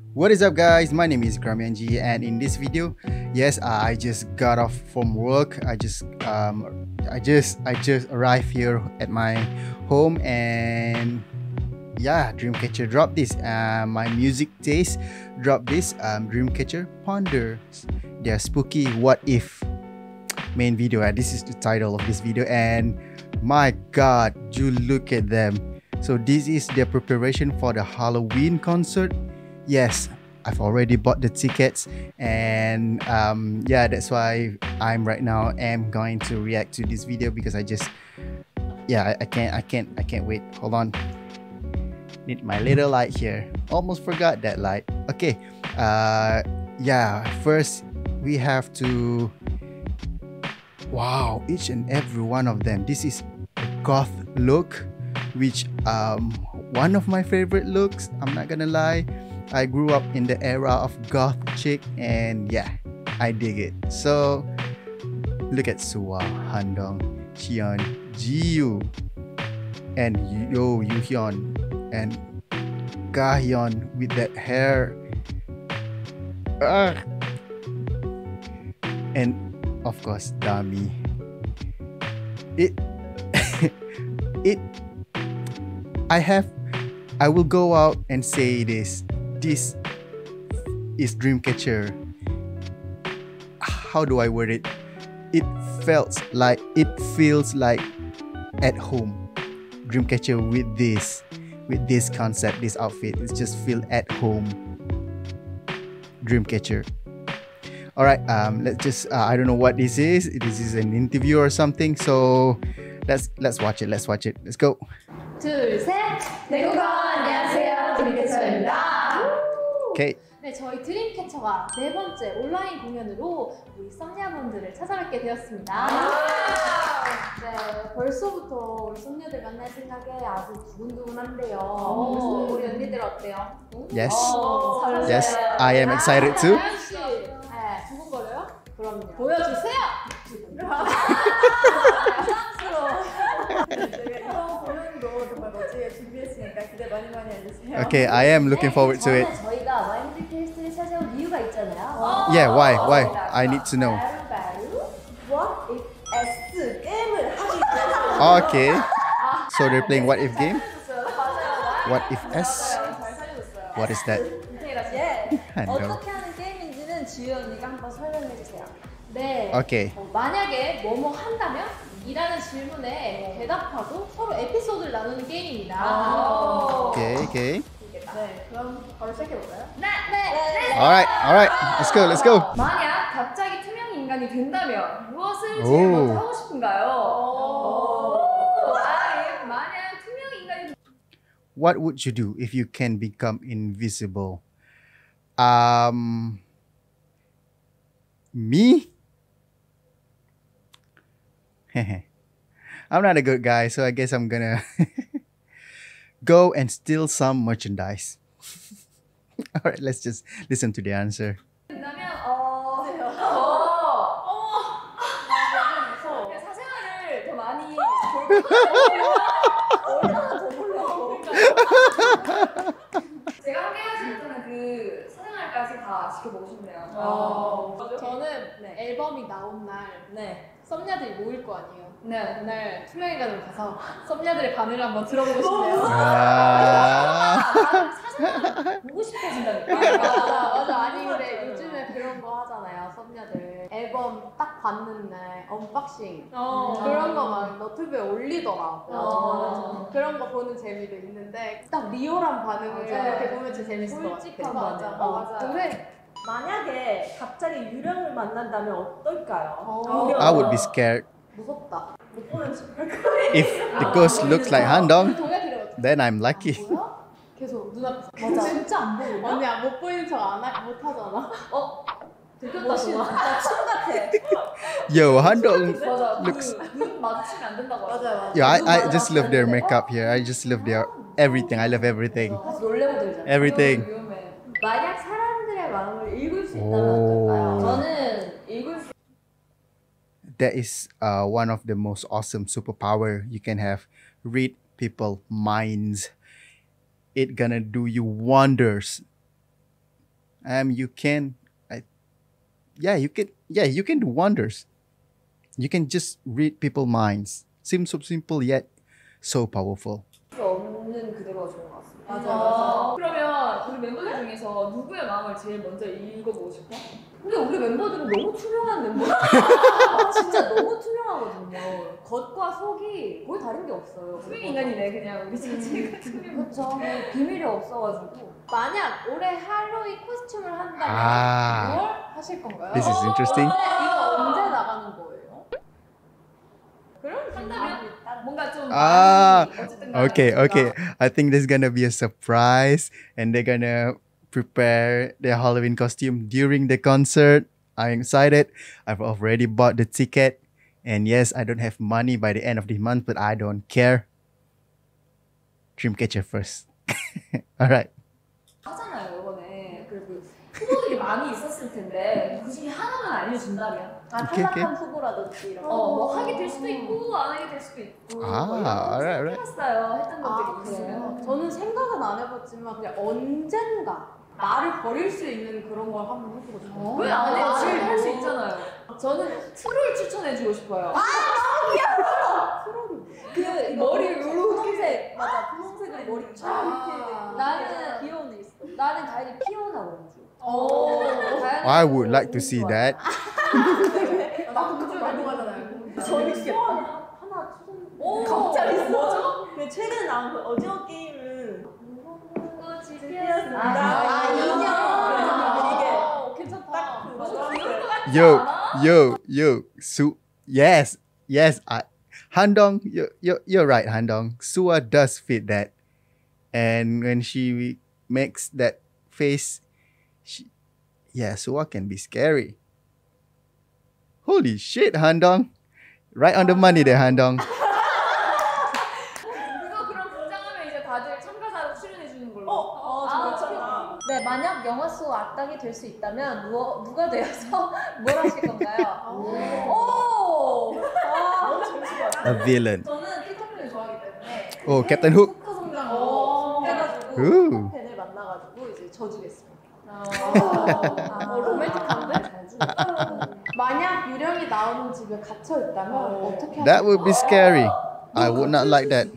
What is up, guys? My name is Iqram Mianji, and in this video, yes, I just got off from work. I just arrived here at my home, and yeah, Dreamcatcher dropped this. My music taste dropped this. Dreamcatcher ponders their spooky what if main video. This is the title of this video, and my God, you look at them. So this is their preparation for the Halloween concert. Yes, I've already bought the tickets, and yeah, that's why I'm right now am going to react to this video because I can't wait. Hold on, need my little light here. Almost forgot that light. Okay, yeah, first we have to, wow, each and every one of them, this is a goth look, which one of my favorite looks. I'm not gonna lie, I grew up in the era of goth chick, and yeah, I dig it. So look at Suwa, Handong, Cheon, Jiyu, and YOOHYEON, and GAHYEON with that hair. Ugh. And of course DAMI. I will go out and say this is Dreamcatcher. How do I word it? It feels like at home. Dreamcatcher with this concept, this outfit, it just feel at home. Dreamcatcher. All right, let's just I don't know what this is. This is an interview or something. So let's watch it. Let's go. 둘, 셋! 내국어 안녕하세요, 드림캐쳐입니다. Okay. 네, 저희 드림캐쳐가 네 번째 온라인 공연으로 우리 썸녀분들을 찾아뵙게 되었습니다. 네, 벌써부터 우리 썸녀들 만날 생각에 아주 두근두근한데요. 우리 언니들 어때요? Yes. 설레요. Yes, I am excited too. 하연씨, 네, 두근거려요? 그럼요. 보여주세요! 이번 공연도 정말 멋지게 준비했으니까 기대 많이 해주세요. Okay, I am looking forward to it. 저희가 마이뮤직테이스트를 찾아온 이유가 있잖아요. Yeah, why? I need to know. What if S 게임을 하기 위해서. Okay. So they're playing what if game? What if S? What is that? I know. 어떻게 하는 게임인지는 지유 언니가 한번 설명해 주세요. 네. Okay. 만약에 뭐뭐 한다면? 이라는 질문에 대답하고 서로 에피소드를 나누는 게임입니다. Okay. 네, 그럼 바로 시작해볼까요? 네. Alright. Let's go. 만약 갑자기 투명 인간이 된다면 무엇을 제일 먼저 하고 싶은가요? 만약 투명 인간이 What would you do if you can become invisible? Me? I'm not a good guy, so I guess I'm gonna go and steal some merchandise. Alright, let's just listen to the answer. 된다면 사생활을 더 많이 얼마나 더 몰라. 제가 함께하지 못하는 그 사생활까지 다 지켜보고 싶네요. 저는 앨범이 나온 날 썸녀들이 모일 거 아니에요. 그날 투명인간으로 가서 썸녀들의 반응을 한번 들어보고 싶네요. 사생활 보고 싶어진다니까. 맞아. 아니 근데 요즘에 그런 거 하잖아요. 썸녀들 앨범 딱 받는 날 언박싱 그런 거 막 너튜브에 올리더라고요. 그런 거 보는 재미도 있는데 딱 리얼한 반응을 이렇게 보면 진짜 재밌을 것 같아요. 맞아. 근데 만약에 갑자기 유령을 만난다면 어떨까요? I would be scared. 무섭다. 못 보는 척할 거예요. If the ghost looks like Handong, 동해드려. then I'm lucky. 뭐야? 계속 눈앞에서. 맞아. 진짜 안 보이나? 언니야 못 보이는 척 못 하잖아. 들켰다 좋아. 나춤 같아. Yo, Handong 맞아. looks. 눈 마주치면 안 된다고. 맞아. Yeah, I just love their makeup here. I just love their everything. I love everything. 같이 놀래고 들잖아. Everything. 위험해. 만약 사람들의 마음을 읽을 수 있다면 어떨까요? 저는 읽을 수. That is one of the most awesome superpower you can have. Read people minds. It gonna do you wonders. You can, you can do wonders. You can just read people's minds. Seems so simple yet so powerful. 없는 그대로가 좋은 것 같습니다. 맞아. 그러면 우리 멤버들 중에서 누구의 마음을 제일 먼저 읽어보고 싶어? 근데 우리 멤버들은 너무 투명한 멤버들. 진짜 너무 투명하거든요. 겉과 속이 거의 다른 게 없어요. 투명 인간이네 그냥 우리 자체가 투명. 그렇죠. 비밀이 없어가지고. 만약 올해 할로윈 코스튬을 한다면 Ah. 뭘 하실 건가요? This is interesting. 이거 언제 나가는 거예요? 그럼 한다면 뭔가 좀 Ah, 많이 어쨌든 간에 okay. I think there's gonna be a surprise, and they're gonna prepare their Halloween costume during the concert. I'm excited. I've already bought the ticket, and yes, I don't have money by the end of the month, but I don't care. Dreamcatcher first. All right. 하잖아요 이번에. 그리고 후보들이 많이 있었을 텐데 그 중에 하나만 알려준다면 오케이. 탈락한 후보라든지 이런 거. 뭐 하게 될 수도 있고 안 하게 될 수도 있고 alright. 해봤어요 했던 것들이 그래요? 있어요. 저는 생각은 안 해봤지만 그냥 언젠가 나를 버릴 수 있는 그런 걸 한번 해보고 싶어요. 왜 안 해? 아, 지금 할 수 있잖아요. 저는 트롤 추천해주고 싶어요. 그 머리 이렇게 분홍색 맞아 분홍색으로 머리 쫙 이렇게 되고 나는 귀여운 애 있어. 나는 다행히 피오나 원주. I would like to see that. 나도 그쪽 넘어가잖아요. 재밌겠다. 하나 추천. 오, 갑자기 있어. 뭐죠? 그 최근에 나온 그 오징어 게임은 꽃이 피었습니다. 이게 괜찮다. 딱 그거. 귀여울 것 같지 않아? Yo. Yes. Handong, you're right, Handong. Sua does fit that. And when she makes that face, Sua can be scary. Holy shit, Handong. Right on the money there, Handong. 그럼 분장하면 이제 다들 참가자로 출연해주는 걸로. 좋았잖아. 네, 만약 영화 속 악당이 될 수 있다면 누가 되어서 뭘 하실 건가요? 오! 재밌을 것 같아요. A villain. 저는 피터팬을 좋아하기 때문에 Oh, Captain Hook. 후크 성장으로 해가지고 오. 팬을 만나가지고 이제 져주겠습니다. 로맨틱한데? 만약 유령이 나오는 집에 갇혀 있다면 어떻게 That would be scary. I would not like that.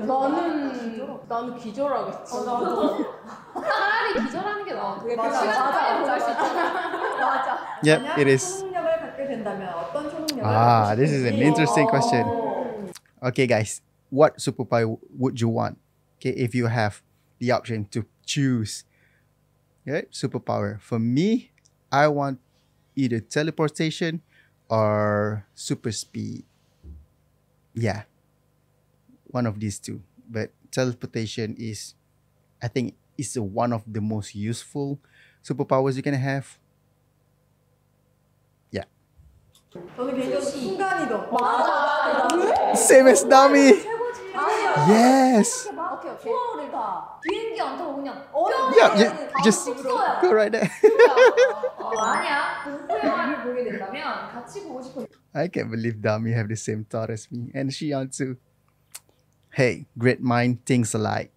나는 기절하겠지. 차라리 기절하는 게 나아. 그게 맞아, 시간 맞아, 빨리 보낼 맞아. 수 있잖아. 맞아. Yep, it is. 초능력을 갖게 된다면 어떤 초능력을 Ah, this is an interesting 오. question. Okay, guys, what superpower would you want? Okay, if you have the option to choose, superpower. For me, I want either teleportation or super speed. Yeah, one of these two. But teleportation is, I think, is one of the most useful superpowers you can have. Yeah. 저는 개인적으로 순간이동. Same as DAMI. 최고지. Yes. 오케이. 투어를 가. 비행기 안 타고 그냥 Yeah, just go right there. 만약 공포 영화를 보게 된다면 같이 보고 싶은 I can't believe DAMI have the same thought as me, and Shion too. Hey, great mind thinks alike.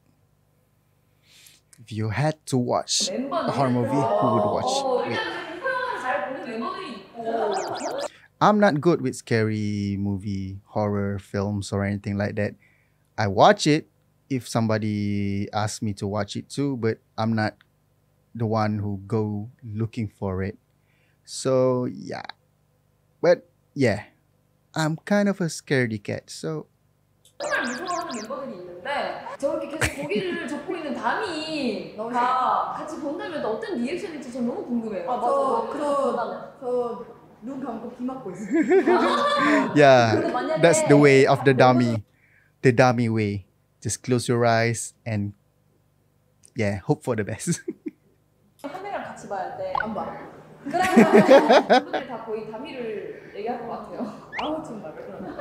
If you had to watch a horror movie, who would watch it? 일단 공포 영화를 잘 보는 멤버들이 있고 I'm not good with scary movie, horror films, or anything like that. I watch it if somebody asks me to watch it too, but I'm not the one who go looking for it. So yeah, but yeah, I'm kind of a scaredy cat. So 정말 무서워하는 멤버들이 있는데 저렇게 계속 고기를 접고 있는 담이가 같이 본다면 어떤 리액션일지 전 너무 궁금해요. 저눈 감고 귀 막고 있어. yeah, 그리고 만약에 that's the way of the dummy way. Just close your eyes and hope for the best. 한 명이랑 같이 봐야 돼. 안 봐. 그러면 멤버들이 다 거의 담이를 얘기할 것 같아요. 아무 좀 말해 그러면.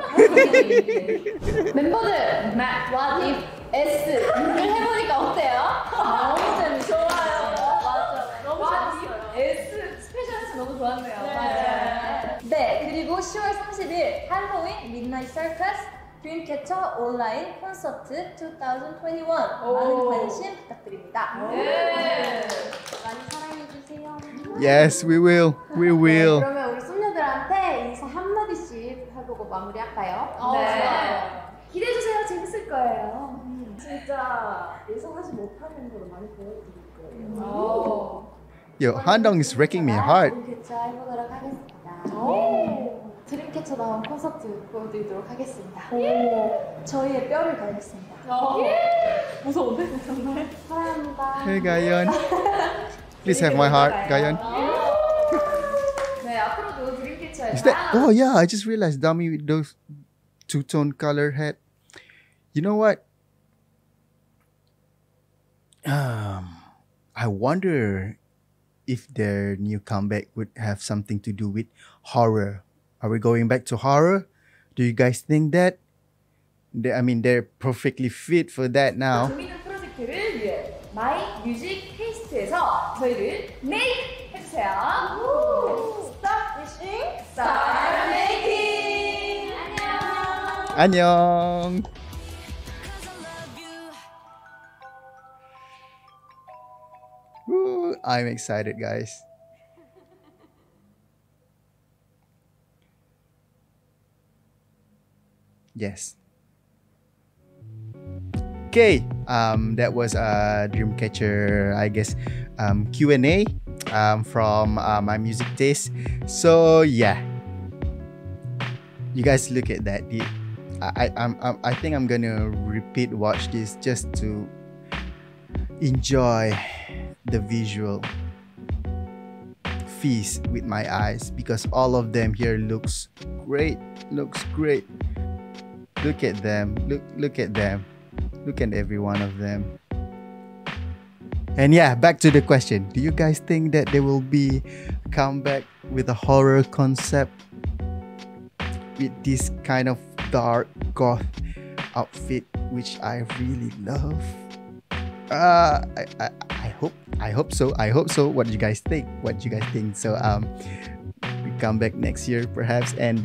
멤버들, What if S를 해보니까 어때요? 너무 재밌어. 좋아요. 맞아. 너무 와, 재밌어요. 이 S 스페셜에서 너무 좋았네요. 네, 그리고 10월 30일 할로윈 midnight circus 드림캐쳐 온라인 콘서트 2021 많은 관심 부탁드립니다. 네. 많이 사랑해주세요. Yes, we will. We 네, will. 그러면 우리 손녀들한테 인사 한마디씩 해보고 마무리할까요? 네. 기대해주세요. 재밌을 거예요. 진짜 예상하지 못하는 걸 많이 보여드릴 거예요. Yo, Handong is wrecking me hard. 드림캐쳐 해보도록 하겠습니다. 드림캐쳐 나온 콘서트 보여드리도록 하겠습니다. 저희의 뼈를 갈겠습니다. 무서운데? 정말? 사랑합니다. Hey, GAHYEON. Please have my heart, GAHYEON. 네, 앞으로도 드림캐쳐의 Is that? 다양한 Oh yeah, I just realized DAMI with those two-tone color hat. You know what? I wonder if their new comeback would have something to do with horror. Are we going back to horror? Do you guys think that? I mean, they're perfectly fit for that now. 재미있는 프로젝트를 위해 마이 뮤직 테이스트에서 저희를 메이크 해주세요. Stop wishing, start making. 안녕. 안녕. Woo, I'm excited, guys. Yes. Okay, that was Dreamcatcher, I guess, Q&A from MyMusicTaste. So yeah, you guys look at that. I think I'm gonna repeat watch this just to enjoy the visual feast with my eyes, because all of them here looks great. Look at them. Look at them. Look at every one of them. And yeah, back to the question. Do you guys think that there will be a comeback with a horror concept with this kind of dark goth outfit, which I really love? I hope so. What do you guys think? So we come back next year perhaps, and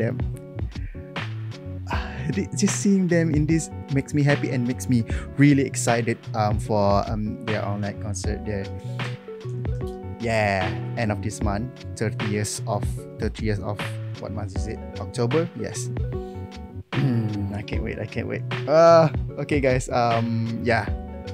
just seeing them in this makes me happy and makes me really excited for their online concert there. Yeah, end of this month, 30 years of what month is it? October? Yes. I can't wait. Okay guys, yeah,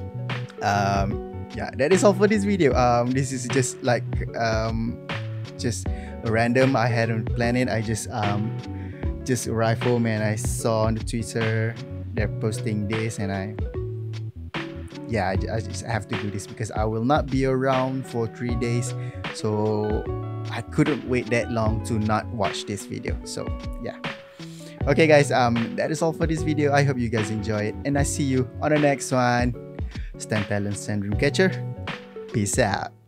that is all for this video. This is just like just a random. I hadn't planned it. I just arrived home and I saw on the Twitter they're posting this, and I just have to do this because I will not be around for 3 days, so I couldn't wait that long to not watch this video. So yeah, okay guys, that is all for this video. I hope you guys enjoy it, and I see you on the next one. Stand Talent, Stand Dreamcatcher. Peace out.